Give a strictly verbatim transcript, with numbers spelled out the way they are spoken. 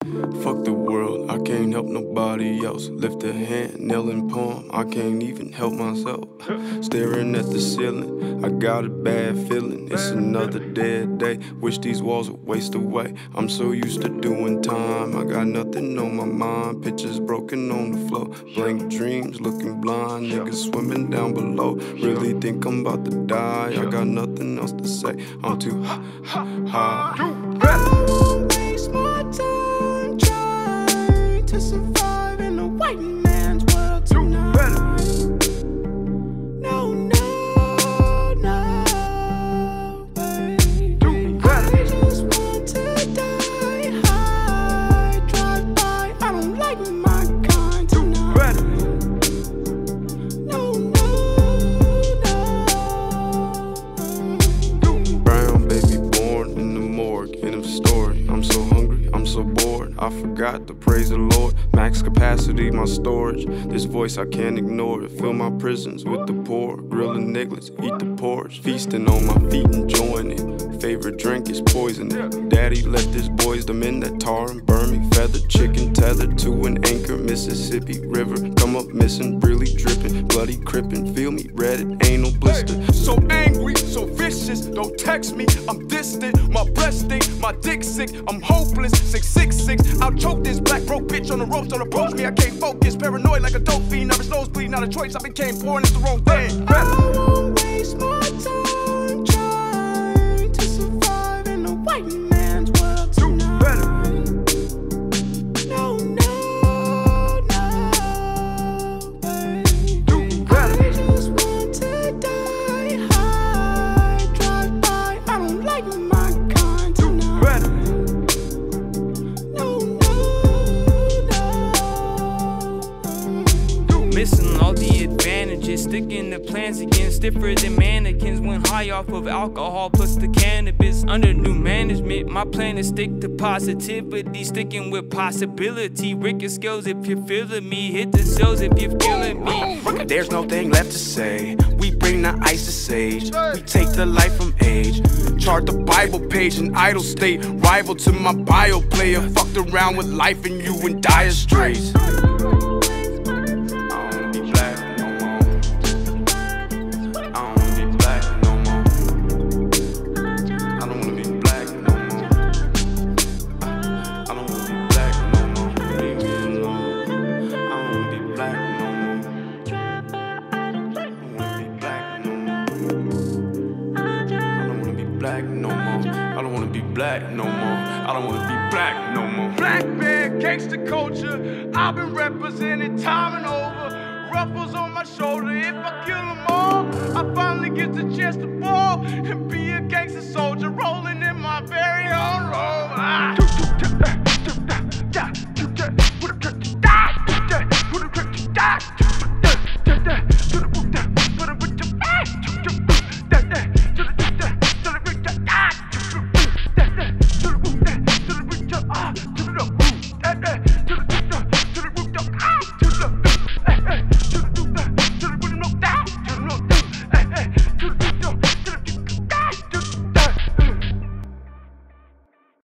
Fuck the world, I can't help nobody else. Lift a hand, nail and palm, I can't even help myself. Staring at the ceiling, I got a bad feeling. It's another dead day, wish these walls would waste away. I'm so used to doing time, I got nothing on my mind. Pictures broken on the floor, blank dreams, looking blind. Niggas swimming down below, really think I'm about to die. I got nothing else to say, I'm too high, high. Waste my time trying to survive in a white man's world tonight. No, no, no, baby. I just want to die high, drive by. I don't like my kind tonight. No, no, no. Brown baby born in the morgue, end of story. I'm so hungry, I'm so bored, I forgot to praise the Lord. Max capacity, my storage. This voice I can't ignore it. Fill my prisons with the poor. Grilling niggas, eat the porch. Feasting on my feet, enjoying it. Favorite drink is poison. Daddy left his boys, them in that tar and burn me. Feathered chicken tethered to an anchor. Mississippi River, come up missing, really dripping. Bloody crippin', feel me, red, it ain't no blister. So angry, so vicious, don't text me, I'm distant. My breast stink, my dick sick, I'm hopeless. six six six, I'll choke this black broke bitch on the ropes. Don't approach me, I can't focus. Paranoid like a dope fiend, nervous nosebleed, not a choice. I became poor and it's the wrong thing. I won't waste my time trying to survive in a white man's world tonight. No, no, no, baby. I just want to die high, drive by. I don't like my kind tonight. No, no, no. Missing all the advantages, sticking to plans again, stiffer than mannequins. Went high off of alcohol plus the cannabis. Under new management, my plan is stick to positivity, sticking with possibility. Rick skills if you're feeling me, hit the cells if you're feeling me. There's no thing left to say. We bring the ice to sage. We take the light from age. Chart the Bible page in idle state. Rival to my bio player. Fucked around with life and you in dire straits. Black no more. I don't wanna be black no more. Black man, gangster culture, I've been representing time and over. Ruffles on my shoulder, if I kill them all, I finally get the chance to fall and be a guy.